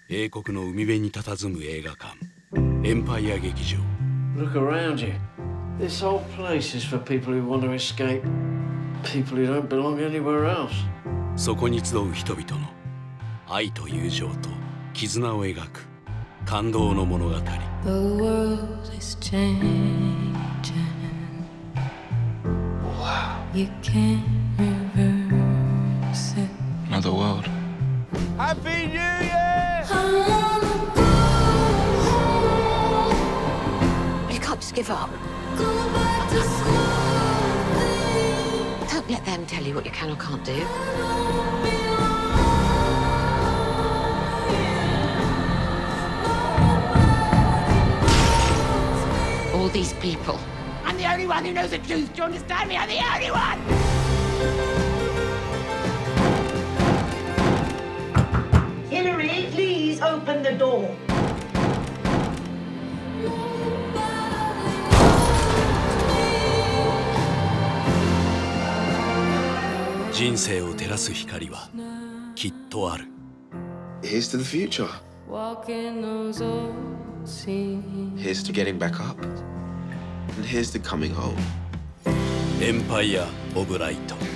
英国の海辺に佇む映画館エンパイア劇場。 Look around you. This whole place is for people who want to escape. People who don't belong anywhere else. そこに集う人々の愛と友情と絆を描く感動の物語。 The world is changing. Wow. You can't reverse it. Another world. Happy New Year! You can't just give up. Don't let them tell you what you can or can't do. All these people. I'm the only one who knows the truth. Do you understand me? I'm the only one! Hillary, please open the door. 人生を照らす光はきっとある。 Here's to the future. Walking those old scenes. Here's to getting back up. And here's to coming home. エンパイア・オブ・ライト。